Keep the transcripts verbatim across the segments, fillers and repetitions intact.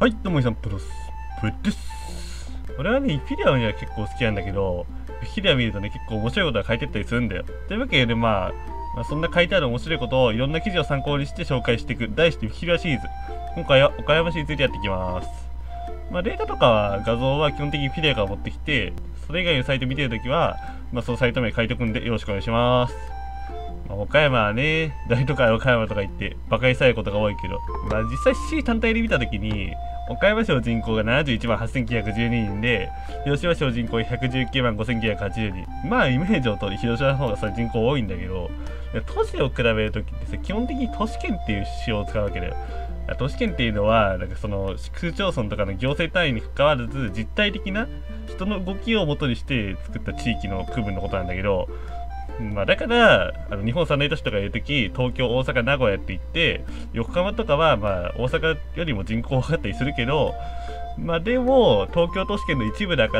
はい、どうも、イさんプロスプです。俺はね、フィリアムには結構好きなんだけど、フィリアム見るとね、結構面白いことが書いてったりするんだよ。というわけで、まあ、まあ、そんな書いてある面白いことをいろんな記事を参考にして紹介していく、題してフィリアシリーズ。今回は岡山市についてやっていきます。まあ、データとかは、画像は基本的にフィリアから持ってきて、それ以外のサイト見てるときは、まあ、そのサイト名書いておくんでよろしくお願いします。まあ、岡山はね、大都会岡山とか言って馬鹿にされることが多いけど、まあ実際市単体で見たときに、岡山市の人口がななじゅういちまんはっせんきゅうひゃくじゅうににんで、広島市の人口がひゃくじゅうきゅうまんごせんきゅうひゃくはちじゅうにん。まあイメージの通り広島の方がさ人口多いんだけど、都市を比べるときってさ、基本的に都市圏っていう仕様を使うわけだよ。都市圏っていうのは、なんかその市区町村とかの行政単位に関わらず、実体的な人の動きを元にして作った地域の区分のことなんだけど、まあだから、あの日本三大都市とかいうとき、東京、大阪、名古屋って言って、横浜とかはまあ大阪よりも人口多かったりするけど、まあでも、東京都市圏の一部だから、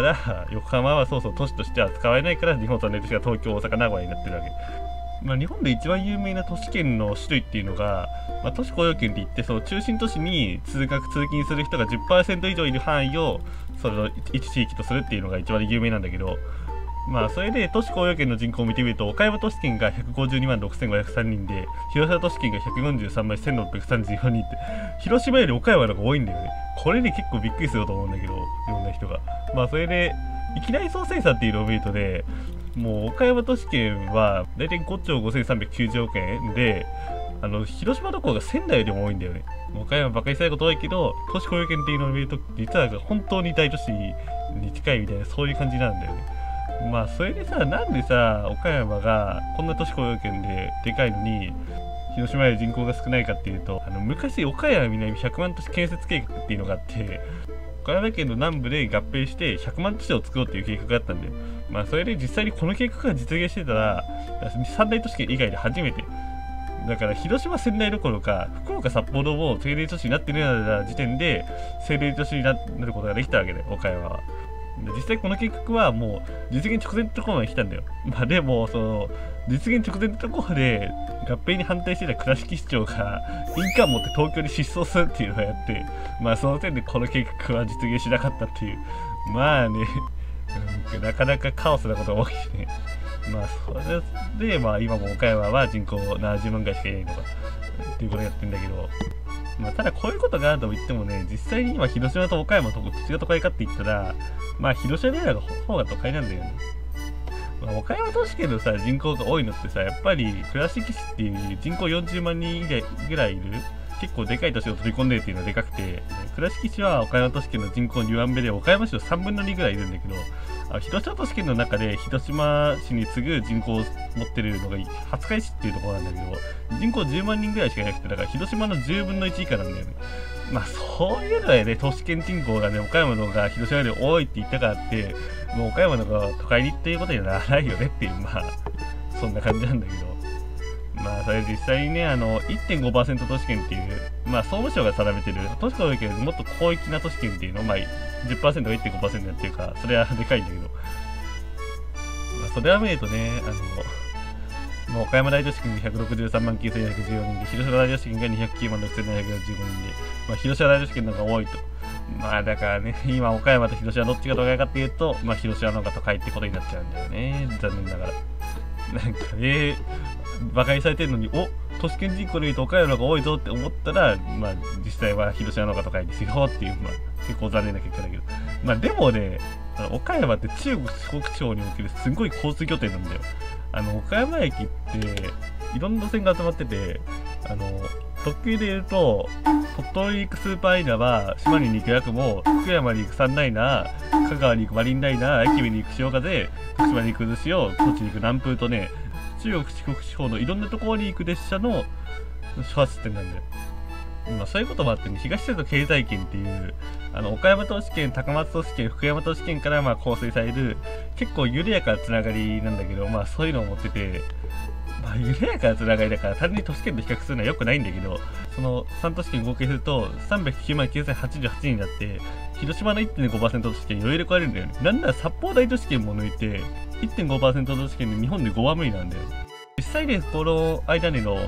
横浜はそうそう都市としては使われないから、日本三大都市が東京、大阪、名古屋になってるわけ。まあ日本で一番有名な都市圏の種類っていうのが、まあ、都市雇用圏って言って、その中心都市に通学、通勤する人が じゅっパーセント 以上いる範囲を、その一地域とするっていうのが一番有名なんだけど、まあそれで都市雇用圏の人口を見てみると、岡山都市圏がひゃくごじゅうにまんろくせんごひゃくさんにんで、広島都市圏がひゃくよんじゅうさんまんせんろっぴゃくさんじゅうよにんって、広島より岡山の方が多いんだよね。これで結構びっくりすると思うんだけど、いろんな人が。まあそれで、いきなり総生産っていうのを見るとね、もう岡山都市圏はだいたいごちょうごせんさんびゃくきゅうじゅうおくえんで、あの広島の方が仙台よりも多いんだよね。岡山ばかりされること多いけど、都市雇用圏っていうのを見ると、実は本当に大都市に近いみたいな、そういう感じなんだよね。まあそれでさ、なんでさ、岡山がこんな都市雇用圏ででかいのに、広島より人口が少ないかっていうと、あの昔岡山南ひゃくまん都市建設計画っていうのがあって、岡山県の南部で合併してひゃくまん都市を作ろうっていう計画があったんだよ。まあそれで実際にこの計画が実現してたら、三大都市圏以外で初めて。だから広島、仙台どころか、福岡、札幌も政令都市になってるような時点で、政令都市になることができたわけだよ、岡山は。実際この計画はもう実現直前のところまで来たんだよ。まあでも、その、実現直前のところで合併に反対してた倉敷市長が印鑑持って東京に失踪するっていうのをやって、まあその点でこの計画は実現しなかったっていう。まあね、なかなかカオスなことが多いしね。まあそれで、まあ今も岡山は人口ななじゅうまんぐらいしかいないとかっていうことをやってんだけど、まあただこういうことがあると言ってもね、実際に今広島と岡山とどっちが都会かって言ったら、まあ広島の方が都会なんだよね。まあ、岡山都市圏のさ、人口が多いのってさ、やっぱり倉敷市っていう人口よんじゅうまんにんぐらいいる、結構でかい都市を取り込んでるっていうのはでかくて、倉敷市は岡山都市圏の人口にばんめで、岡山市のさんぶんのにぐらいいるんだけど、あ広島都市圏の中で広島市に次ぐ人口を持ってるのが廿日市っていうところなんだけど、人口じゅうまんにんぐらいしかいなくて、だから広島のじゅうぶんのいち以下なんだよね。まあそういうのはね、都市圏人口がね、岡山の方が広島より多いって言ったからって、もう岡山の方が都会にっていうことにはならないよねっていう、まあ、そんな感じなんだけど。まあそれ実際にね、あの いってんごパーセント 都市圏っていう、まあ総務省が定めてる都市雇用圏よりもっと広域な都市圏っていうのを、まあ じゅっパーセント が いってんごパーセント やってるから、それはでかいんだけど、まあ、それは見るとね、あの、もう岡山大都市圏がひゃくろくじゅうさんまんきゅうせんひゃくじゅうよにんで、広島大都市圏がにひゃくきゅうまんろくせんななひゃくよんじゅうごにんで、まあ広島大都市圏の方が多いと。まあだからね、今岡山と広島どっちが都会かっていうと、まあ広島の方が都会ってことになっちゃうんだよね。残念ながら。なんかね、馬鹿にされてるのに、お都市圏人口でいうと岡山の方が多いぞって思ったら、まあ実際は広島の方が都会ですよっていう、まあ結構残念な結果だけど。まあでもね、あの岡山って中国四国地方におけるすごい交通拠点なんだよ。あの岡山駅っていろんな路線が集まってて、あの特急で言うと、鳥取に行くスーパーライナーは島根に行くヤクモ、福山に行くサンライナー、香川に行くマリンライナー、愛媛に行く潮風、徳島に行く渦潮、栃木に行く南風とね、中国四国地方のいろんなところに行く列車の出発点なんだよ。まあそういうこともあってね、東瀬戸経済圏っていう、あの岡山都市圏、高松都市圏、福山都市圏からまあ構成される、結構緩やかなつながりなんだけど、まあそういうのを持ってて、まあ緩やかなつながりだから単純に都市圏と比較するのは良くないんだけど、そのさん都市圏合計するとさんびゃくきゅうまんきゅうせんはちじゅうはちにんになって、広島の いってんごパーセント 都市圏余裕で超えるんだよね。なんなら札幌大都市圏も抜いて、いってんごパーセント 都市圏で日本でごばんめになるんだよ。実際でこの間での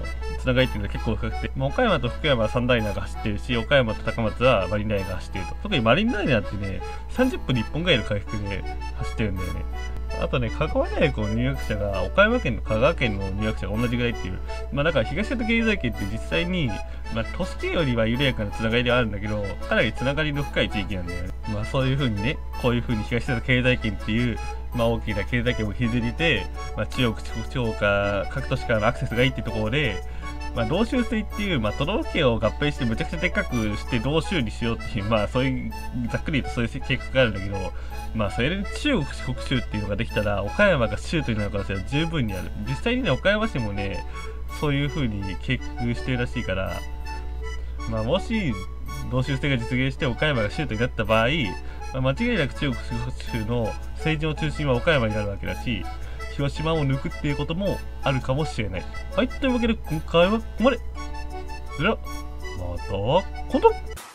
つながりっていうのは結構深くて、まあ、岡山と福山はサンダーライナーが走ってるし、岡山と高松はマリンライナーが走ってると。特にマリンライナーってね、さんじゅっぷんにいっぽんぐらいの回復で走ってるんだよね。あとね、香川大学の入学者が岡山県と香川県の入学者が同じぐらいっていう。まあだから東方経済圏って実際に、まあ都市圏よりは緩やかなつながりではあるんだけど、かなりつながりの深い地域なんだよね。まあそういう風にね、こういう風に東方経済圏っていう、まあ大きな経済圏を築いて、まあ中国、四国地方か各都市からのアクセスがいいってところで、まあ、道州制っていう、まあ、都道府県を合併してむちゃくちゃでっかくして道州にしようっていう、まあ、そういう、ざっくり言うとそういう計画があるんだけど、まあ、それで中国、四国州っていうのができたら、岡山が州とになる可能性は十分にある。実際にね、岡山市もね、そういう風に計画してるらしいから、まあ、もし、道州制が実現して岡山が州とになった場合、まあ、間違いなく中国、四国州の政治の中心は岡山になるわけだし、広島を抜くっていうこともあるかもしれない。はい、というわけで今回はここまで。それでは、また今度。